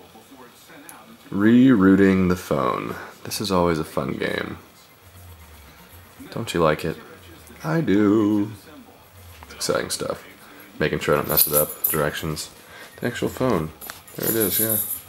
Rerouting the phone. This is always a fun game. Don't you like it? I do. It's exciting stuff. Making sure I don't mess it up. Directions. The actual phone. There it is, yeah.